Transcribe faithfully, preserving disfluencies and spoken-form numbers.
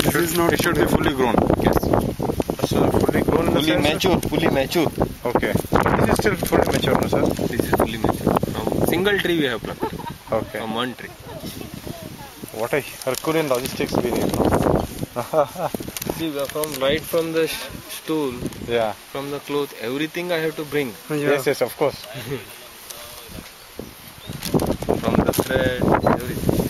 This should, is not. It should be fully grown. Yes. So fully grown in the Fully sense that- mature, fully mature. Okay. This is still fully mature, no, sir? This is fully mature. From single tree we have plucked. Okay. From one tree. What a Herculean logistics we need. See, from right from the sh stool, Yeah. from the cloth, everything I have to bring. Yeah. Yes, yes, of course. From the thread, everything.